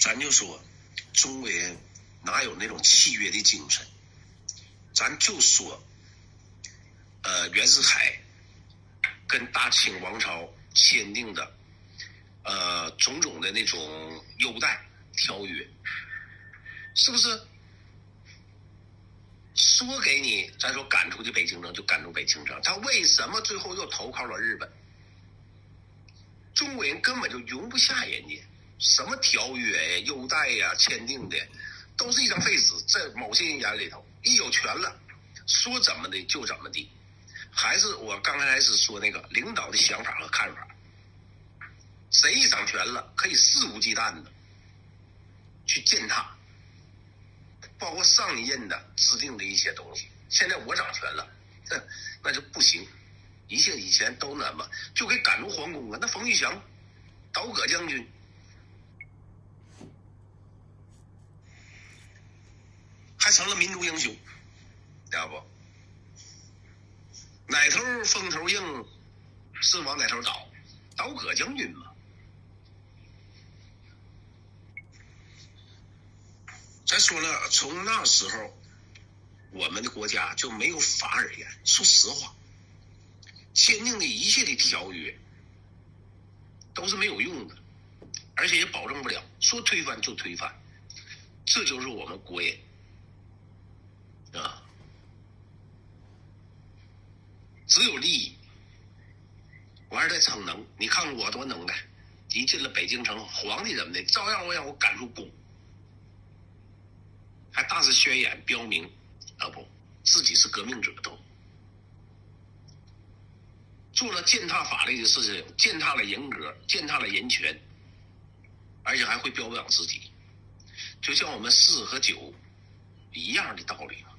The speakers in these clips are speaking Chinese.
咱就说中国人哪有那种契约的精神？咱就说袁世凯跟大清王朝签订的种种的那种优待条约，是不是说给你，咱说赶出去北京城就赶出北京城，他为什么最后又投靠了日本？中国人根本就容不下人家，什么条约呀、优待呀签订的，都是一张废纸。在某些人眼里头，一有权了，说怎么的就怎么的。还是我刚开始说那个领导的想法和看法，谁一掌权了，可以肆无忌惮的去践踏，包括上一任的制定的一些东西。现在我掌权了，那就不行。以前都那么，就给赶出皇宫啊！那冯玉祥、刀戈将军，还成了民族英雄，知道不？哪头风头硬，是往哪头倒。刀戈将军嘛。再说了，从那时候，我们的国家就没有法而言。说实话，签订的一切的条约都是没有用的，而且也保证不了，说推翻就推翻。这就是我们国人啊，只有利益，完了再逞能。你看我多能耐，一进了北京城，皇帝怎么的，照样让我赶出宫，还大肆宣言标明啊不，自己是革命者都。做了践踏法律的事情，践踏了人格，践踏了人权，而且还会标榜自己，就像我们4和9一样的道理嘛。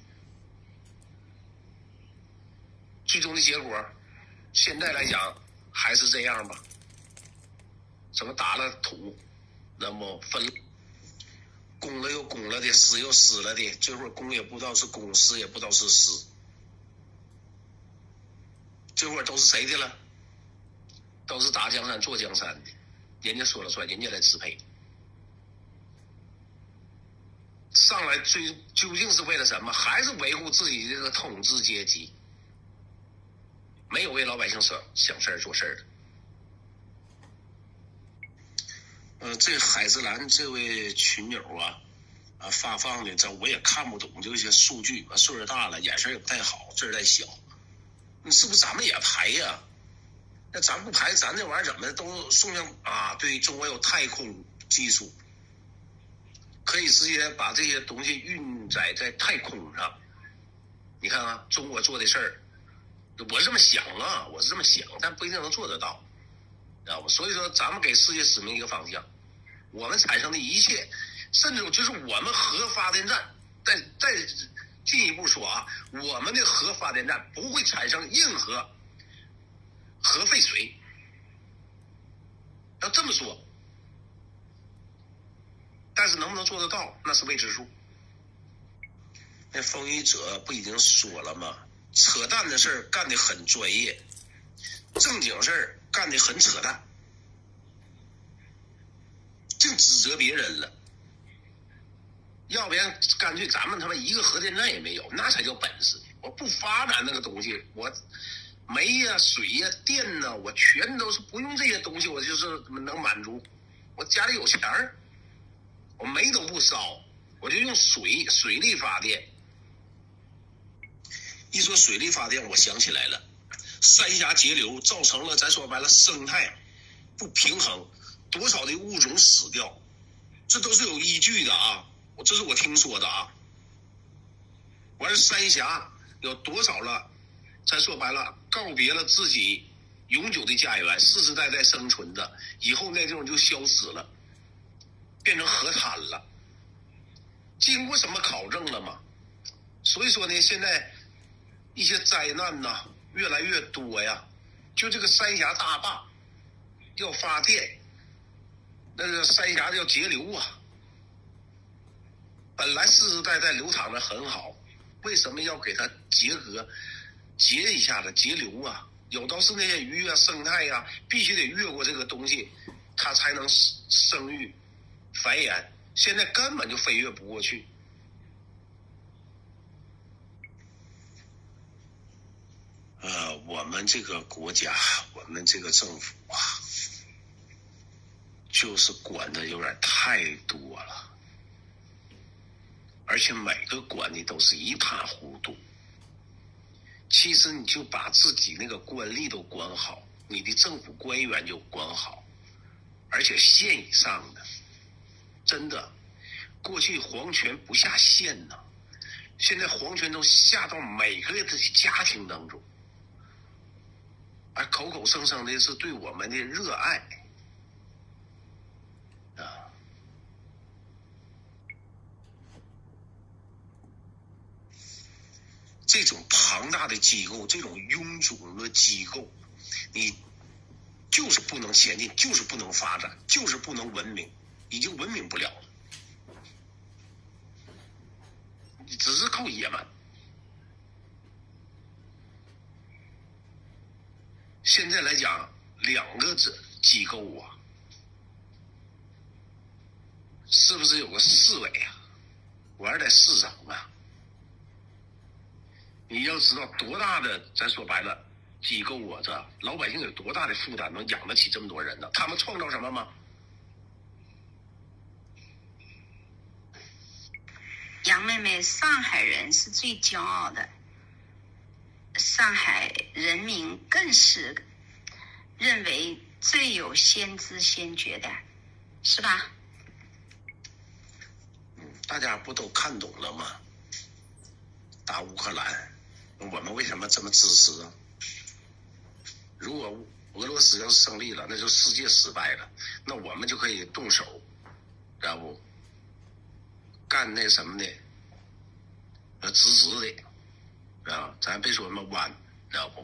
最终的结果，现在来讲还是这样吧。怎么打了土，那么分了，攻了又攻了的，死又死了的，最后攻也不知道是攻，死也不知道是死。这会儿都是谁的了？都是打江山坐江山的，人家说了算，人家来支配。上来究竟是为了什么？还是维护自己这个统治阶级，没有为老百姓想事儿做事儿的。这海之蓝这位群友发放的，这我也看不懂这些数据。岁数大了，眼神也不太好，字儿太小。你是不是咱们也排呀？那咱不排，咱这玩意儿怎么都送上啊？对，中国有太空技术，可以直接把这些东西运载在太空上。你看啊，中国做的事儿，我是这么想啊，我是这么想，但不一定能做得到，知道吧？所以说，咱们给世界指明一个方向，我们产生的一切，甚至就是我们核发电站，再进一步说啊，我们的核发电站不会产生任何核废水。要这么说，但是能不能做得到，那是未知数。那风雨者不已经说了吗？扯淡的事儿干得很专业，正经事儿干得很扯淡，净指责别人了。要不然干脆咱们他妈一个核电站也没有，那才叫本事。我不发展那个东西，我煤呀、水呀、电呐，我全都是不用这些东西，我就是能满足。我家里有钱儿，我煤都不烧，我就用水力发电。一说水力发电，我想起来了，三峡截流造成了咱说白了生态不平衡，多少的物种死掉，这都是有依据的啊。这是我听说的啊。完了，三峡有多少了？咱说白了，告别了自己永久的家园，世世代代生存的，以后那地方就消失了，变成河滩了。经过什么考证了吗？所以说呢，现在一些灾难呐越来越多呀。就这个三峡大坝要发电，那个三峡要截流啊。本来世世代代流淌的很好，为什么要给它截一下子截流啊？有道是那些鱼啊、生态啊，必须得越过这个东西，它才能生育繁衍， 现在根本就飞跃不过去。我们这个国家，我们这个政府啊，就是管的有点太多了，而且每个管的都是一塌糊涂。其实你就把自己那个官吏都管好，你的政府官员就管好，而且县以上的，真的，过去皇权不下县呢，现在皇权都下到每个的家庭当中，而口口声声的是对我们的热爱啊。这种庞大的机构，这种臃肿的机构，你就是不能前进，就是不能发展，就是不能文明，已经文明不了了，你只是靠野蛮。现在来讲，两个机构啊，是不是有个市委啊？我还是在市长啊。你要知道多大的，咱说白了，机构啊，这老百姓有多大的负担，能养得起这么多人呢？他们创造什么吗？ 杨妹妹，上海人是最骄傲的，上海人民更是认为最有先知先觉的，是吧？ 大家不都看懂了吗？打乌克兰，我们为什么这么支持啊？如果俄罗斯要是胜利了，那就世界失败了，那我们就可以动手，知道不？干那什么的，直的，啊，咱别说什么弯，知道不？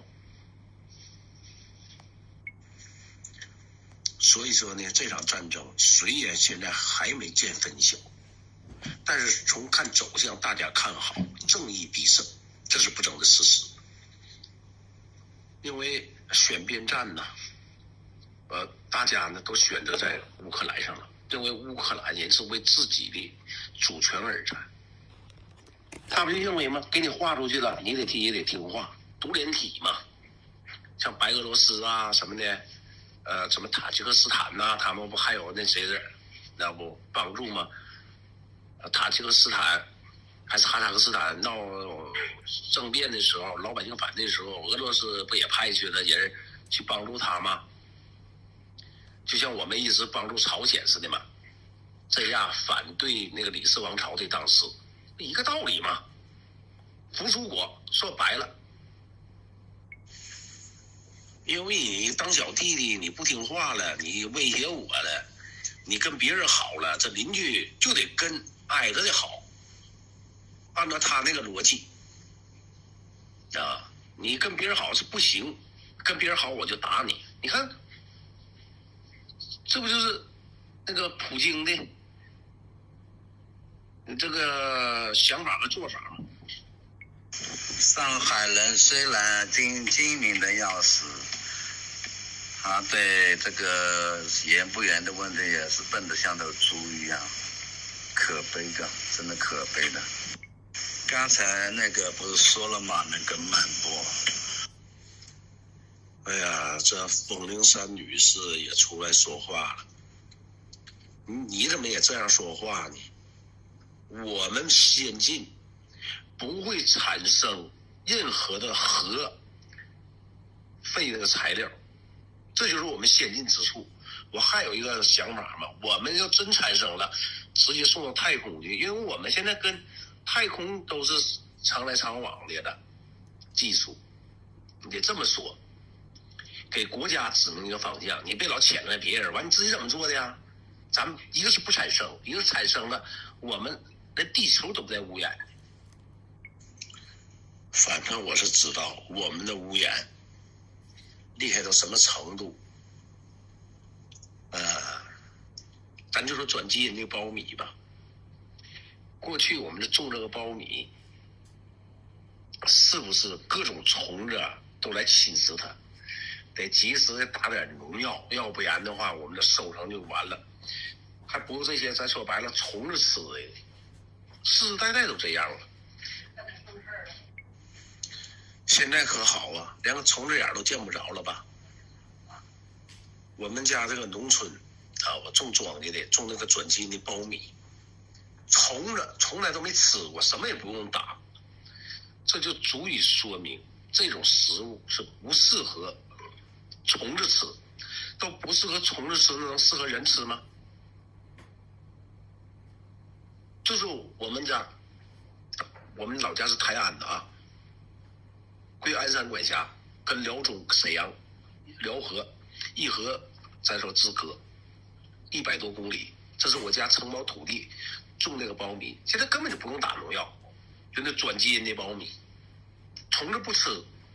所以说呢，这场战争虽然现在还没见分晓，但是从看走向，大家看好，正义必胜，这是不争的事实。因为选边站呢，大家呢都选择在乌克兰上了，认为乌克兰人是为自己的主权而战。他们就认为嘛，给你划出去了，你也得听话，独联体嘛。像白俄罗斯啊什么的，什么塔吉克斯坦呐、他们不还有那谁人，那不帮助吗？塔吉克斯坦还是哈萨克斯坦闹政变的时候，老百姓反对的时候，俄罗斯不也派去了人去帮助他吗？就像我们一直帮助朝鲜似的嘛，这样反对那个李氏王朝的当时一个道理嘛。扶苏国说白了，因为你当小弟弟你不听话了，你威胁我了，你跟别人好了，这邻居就得跟挨着的好，按照他那个逻辑啊，你跟别人好是不行，跟别人好我就打你。你看，这不就是那个普京的这个想法和做法吗？ 上海人虽然精明的要死，他对这个严不严的问题也是笨得像头猪一样，可悲的，真的可悲的。刚才那个不是说了吗？那个曼波， 哎呀，这风铃山女士也出来说话了。你怎么也这样说话呢？我们先进不会产生任何的核废那个材料，这就是我们先进之处。我还有一个想法嘛，我们要真产生了，直接送到太空去，因为我们现在跟太空都是常来常往的技术，你得这么说，给国家指明一个方向，你别老牵着别人，完你自己怎么做的呀？咱们一个是不产生，一个是产生了，我们连地球都不在污染。反正我是知道我们的污染厉害到什么程度。咱就说转基因这个苞米吧，过去我们就种这个苞米，是不是各种虫子都来侵蚀它？得及时的打点农药，要不然的话我们的收成就完了。 还不如这些咱说白了虫子吃的，世世代代都这样了。现在可好啊，连个虫子眼都见不着了吧？我们家这个农村啊，我种庄稼的，种那个转基因的苞米，虫子从来都没吃过，什么也不用打，这就足以说明这种食物是不适合虫子吃，都不适合虫子吃，那能适合人吃吗？就是我们老家是泰安的啊，归鞍山管辖，跟辽中、沈阳、辽河、义和，咱说之隔100多公里，这是我家承包土地，种那个苞米，现在根本就不用打农药，就那转基因的苞米，虫子不吃。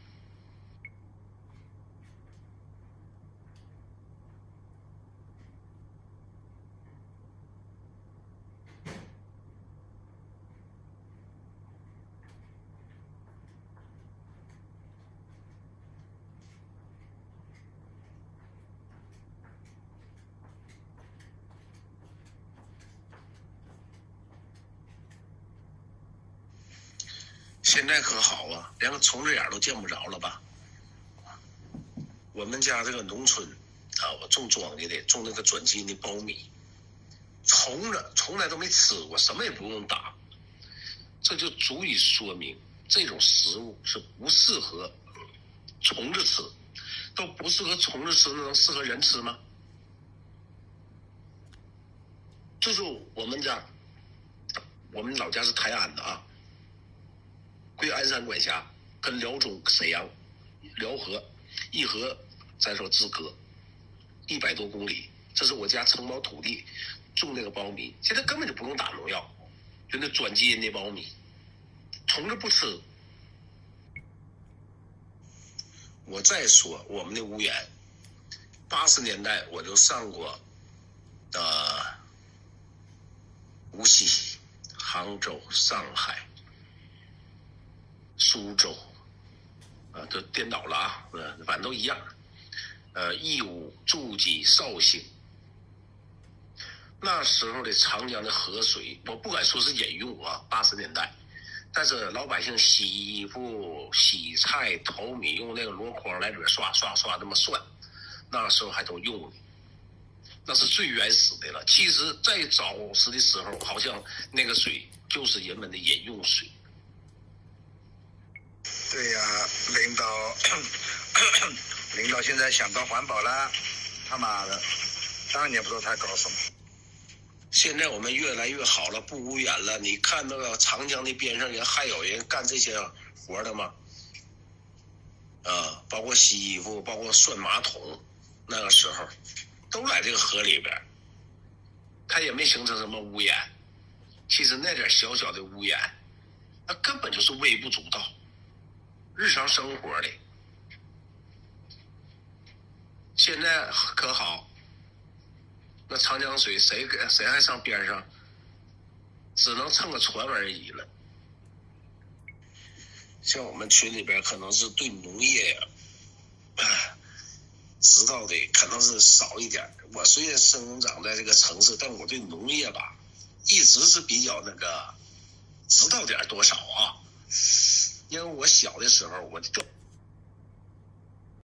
现在可好啊，连个虫子眼都见不着了吧？我们家这个农村啊，我种庄稼的，种那个转基因的苞米，虫子从来都没吃过，什么也不用打，这就足以说明这种食物是不适合虫子吃，都不适合虫子吃，那能适合人吃吗？就是我们老家是泰安的啊，归鞍山管辖，跟辽中、沈阳、辽河、义和，咱说之隔100多公里，这是我家承包土地，种那个苞米，现在根本就不用打农药，就那转基因的苞米，虫子不吃。我再说我们的无盐，80年代我就上过无锡、杭州、上海、苏州都颠倒了啊，反正都一样。义乌、诸暨、绍兴，那时候的长江的河水，我不敢说是饮用啊，80年代，但是老百姓洗衣服、洗菜、淘米用那个箩筐来里边刷刷刷这么涮，那时候还都用的，那是最原始的了。其实在早时的时候，好像那个水就是人们的饮用水。 对呀，领导现在想到环保了，他妈的，当年不知道他搞什么。 现在我们越来越好了，不污染了。你看那个长江的边上人还有人干这些活的吗？包括洗衣服，包括涮马桶，那个时候都在这个河里边，它也没形成什么污染。其实那点小小的污染，那根本就是微不足道，日常生活的。现在可好，那长江水谁还上边上，只能蹭个船而已了。像我们群里边可能是对农业呀，知道的可能是少一点。我虽然生长在这个城市，但我对农业吧，一直是比较知道点多少啊。因为我小的时候我就